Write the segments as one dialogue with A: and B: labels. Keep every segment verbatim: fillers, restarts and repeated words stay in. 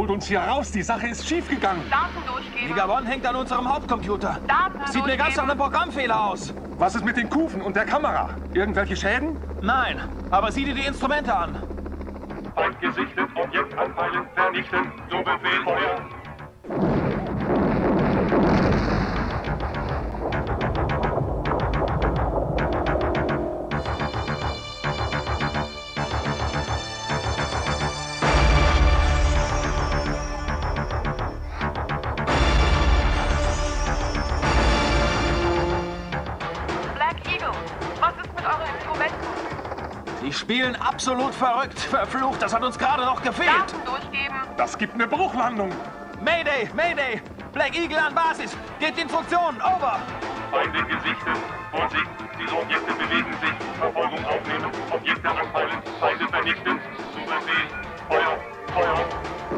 A: Holt uns hier raus, die Sache ist schiefgegangen.
B: Daten durchgeben.
C: Omega One hängt an unserem Hauptcomputer.
B: Daten
C: Sieht mir ganz nach einem Programmfehler aus.
A: Was ist mit den Kufen und der Kamera? Irgendwelche Schäden?
C: Nein, aber sieh dir die Instrumente an.
D: Feind gesichtet, Objekt anpeilen, vernichten, so Befehl, Feuer.
C: Die spielen absolut verrückt. Verflucht, das hat uns gerade noch gefehlt.
B: Daten durchgeben.
A: Das gibt eine Bruchlandung.
C: Mayday, Mayday. Black Eagle an Basis. Gebt Instruktionen. Over.
D: Feinde gesichtet. Vorsicht, diese Objekte bewegen sich. Verfolgung aufnehmen. Objekte anpeilen. Feinde vernichten. Zu Befehl. Feuer. Feuer.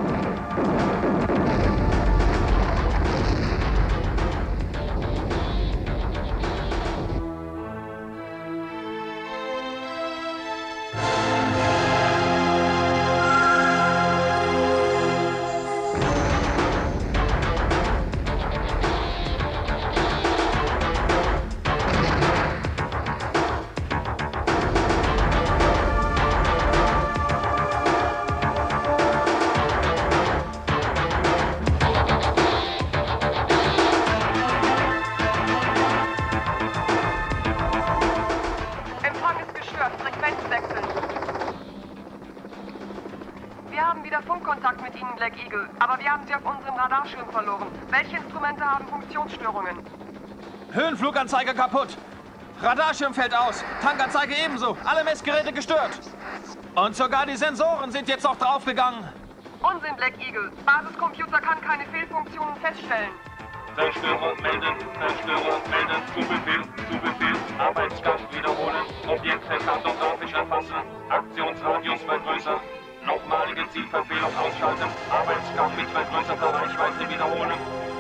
B: Funkkontakt mit Ihnen, Black Eagle, aber wir haben Sie auf unserem Radarschirm verloren. Welche Instrumente haben Funktionsstörungen?
C: Höhenfluganzeige kaputt. Radarschirm fällt aus. Tankanzeige ebenso. Alle Messgeräte gestört. Und sogar die Sensoren sind jetzt noch draufgegangen.
B: Unsinn, Black Eagle. Basiscomputer kann keine Fehlfunktionen feststellen.
D: Zerstörer melden, Zerstörer melden, zu Befehl, zu Befehl, Arbeitsgang wiederholen, Objekte kartografisch erfassen, Aktionsradius vergrößern. Nochmalige Zielverfehlung ausschalten. Arbeitsgang mit vergrößerter Reichweite wiederholen.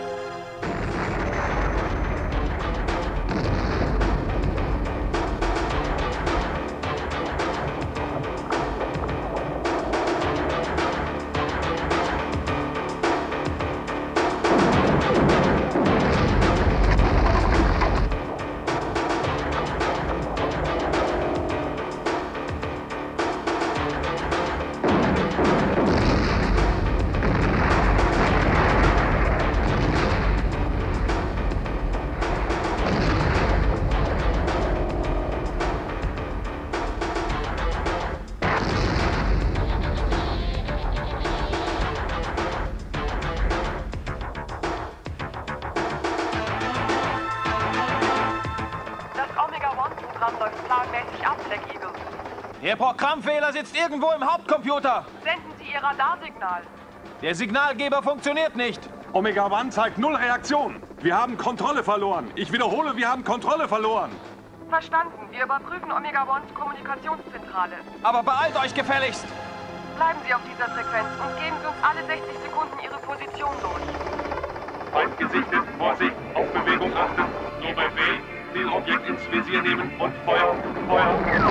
B: läuft planmäßig ab, Black Eagle.
C: Der Programmfehler sitzt irgendwo im Hauptcomputer.
B: Senden Sie Ihr Radarsignal.
C: Der Signalgeber funktioniert nicht.
A: Omega One zeigt null Reaktion. Wir haben Kontrolle verloren. Ich wiederhole, wir haben Kontrolle verloren.
B: Verstanden. Wir überprüfen Omega Ones Kommunikationszentrale.
C: Aber beeilt euch gefälligst.
B: Bleiben Sie auf dieser Frequenz und geben Sie uns alle sechzig Sekunden Ihre Position durch.
D: Feind gesichtet, Vorsicht, auf Bewegung achten. So Befehl, Zielobjekt ins Visier nehmen und Feuer, Feuer.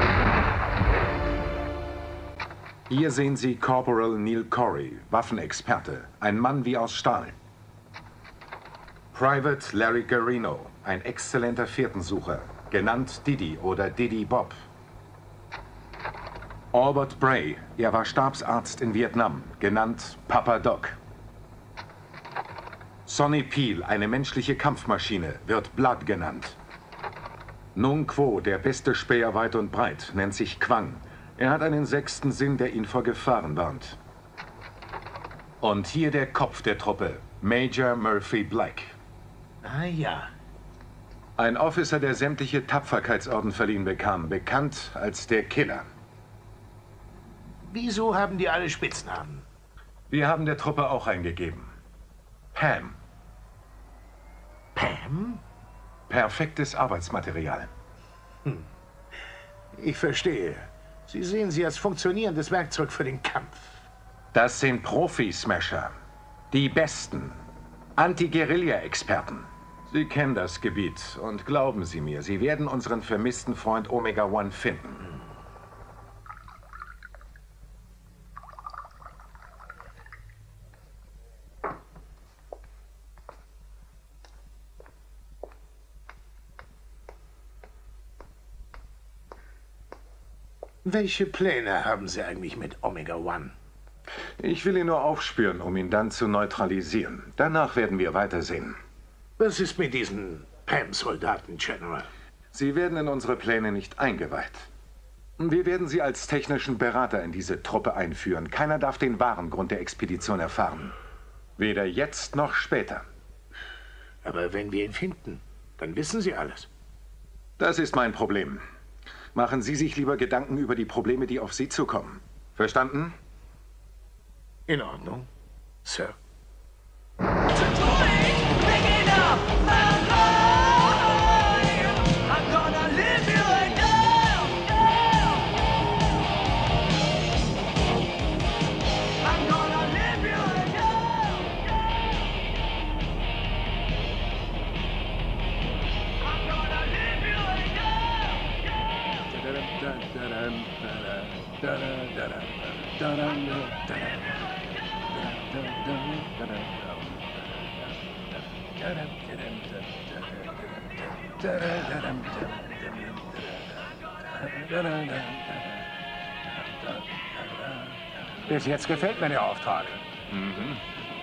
E: Hier sehen Sie Corporal Neil Corey, Waffenexperte, ein Mann wie aus Stahl. Private Larry Garino, ein exzellenter Fährtensucher, genannt Diddy oder Diddy Bob. Albert Bray, er war Stabsarzt in Vietnam, genannt Papa Doc. Sonny Peel, eine menschliche Kampfmaschine, wird Blood genannt. Nung Quo, der beste Späher weit und breit, nennt sich Quang. Er hat einen sechsten Sinn, der ihn vor Gefahren warnt. Und hier der Kopf der Truppe, Major Murphy Black.
F: Ah ja.
E: Ein Officer, der sämtliche Tapferkeitsorden verliehen bekam, bekannt als der Killer.
F: Wieso haben die alle Spitznamen?
E: Wir haben der Truppe auch eingegeben. Pam.
F: Pam?
E: Perfektes Arbeitsmaterial.
F: Hm. Ich verstehe. Sie sehen sie als funktionierendes Werkzeug für den Kampf.
E: Das sind Profi-Smasher. Die Besten. Anti-Guerilla-Experten. Sie kennen das Gebiet und glauben Sie mir, Sie werden unseren vermissten Freund Omega One finden.
F: Welche Pläne haben Sie eigentlich mit Omega One?
E: Ich will ihn nur aufspüren, um ihn dann zu neutralisieren. Danach werden wir weitersehen.
F: Was ist mit diesen P A M-Soldaten, General?
E: Sie werden in unsere Pläne nicht eingeweiht. Wir werden Sie als technischen Berater in diese Truppe einführen. Keiner darf den wahren Grund der Expedition erfahren. Weder jetzt noch später.
F: Aber wenn wir ihn finden, dann wissen Sie alles.
E: Das ist mein Problem. Machen Sie sich lieber Gedanken über die Probleme, die auf Sie zukommen. Verstanden?
F: In Ordnung, Sir. Bis jetzt gefällt mir der Auftrag.
E: Mhm.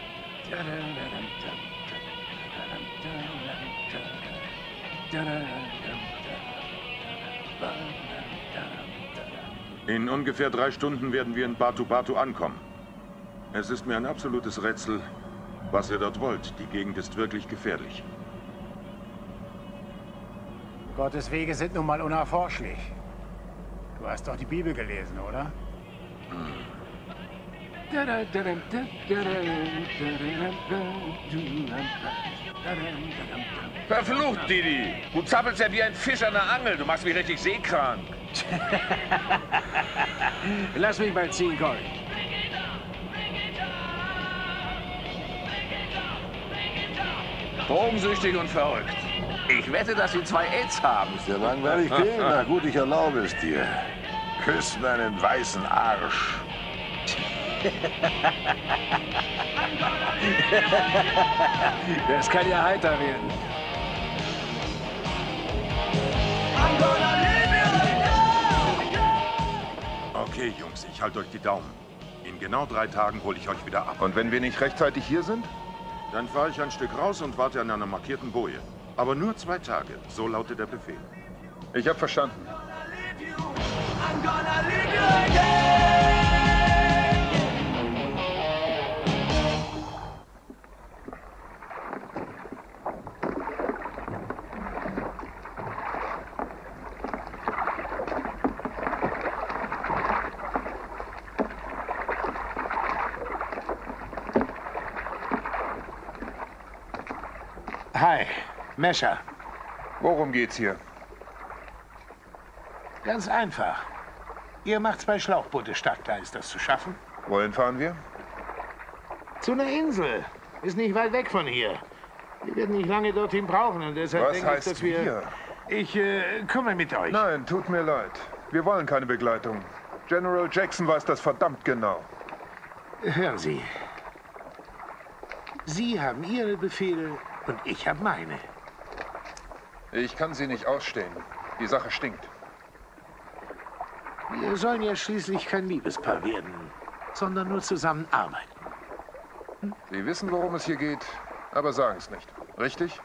A: In ungefähr drei Stunden werden wir in Batu Batu ankommen. Es ist mir ein absolutes Rätsel, was ihr dort wollt. Die Gegend ist wirklich gefährlich.
F: Gottes Wege sind nun mal unerforschlich. Du hast doch die Bibel gelesen, oder?
G: Verflucht, Didi! Du zappelst ja wie ein Fisch an der Angel. Du machst mich richtig seekrank.
F: Lass mich mal ziehen, Cory.
G: Drogensüchtig und verrückt. Ich wette, dass sie zwei AIDS haben.
H: Ist ja langweilig gehen? Na gut, ich erlaube es dir. Küss meinen weißen Arsch.
F: Das kann ja heiter werden.
A: Okay, Jungs, ich halte euch die Daumen. In genau drei Tagen hole ich euch wieder ab.
I: Und wenn wir nicht rechtzeitig hier sind?
A: Dann fahre ich ein Stück raus und warte an einer markierten Boje. Aber nur zwei Tage. So lautet der Befehl.
I: Ich habe verstanden.
F: Hi, Mescher.
I: Worum geht's hier?
F: Ganz einfach. Ihr macht zwei Schlauchboote startklar. Ist das zu schaffen?
I: Wohin fahren wir?
F: Zu einer Insel. Ist nicht weit weg von hier. Wir werden nicht lange dorthin brauchen und deshalb
I: Was
F: denke ich,
I: heißt
F: dass wir...
I: wir?
F: Ich äh, komme mit euch.
I: Nein, tut mir leid. Wir wollen keine Begleitung. General Jackson weiß das verdammt genau.
F: Hören Sie. Sie haben Ihre Befehle und ich habe meine.
I: Ich kann sie nicht ausstehen. Die Sache stinkt.
F: Wir sollen ja schließlich kein Liebespaar werden, sondern nur zusammenarbeiten.
I: Sie wissen, worum es hier geht, aber sagen es nicht. Richtig?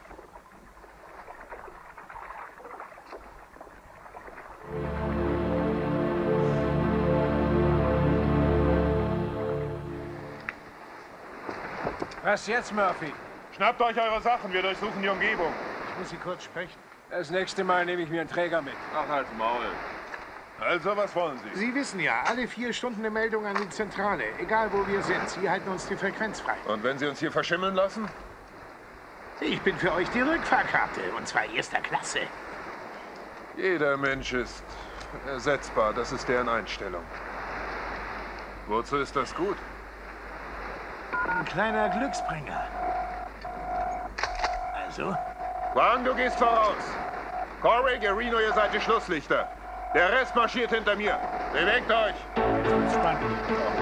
F: Was jetzt, Murphy?
I: Schnappt euch eure Sachen, wir durchsuchen die Umgebung.
F: Ich muss Sie kurz sprechen.
J: Das nächste Mal nehme ich mir einen Träger mit.
G: Ach, halt's Maul.
I: Also, was wollen Sie?
F: Sie wissen ja, alle vier Stunden eine Meldung an die Zentrale. Egal, wo wir sind. Sie halten uns die Frequenz frei.
I: Und wenn Sie uns hier verschimmeln lassen?
F: Ich bin für euch die Rückfahrkarte. Und zwar erster Klasse.
I: Jeder Mensch ist ersetzbar. Das ist deren Einstellung. Wozu ist das gut?
F: Ein kleiner Glücksbringer. Also?
I: Juan, du gehst voraus. Corey, Guerrino, ihr seid die Schlusslichter. Der Rest marschiert hinter mir. Bewegt euch!
F: Spannend.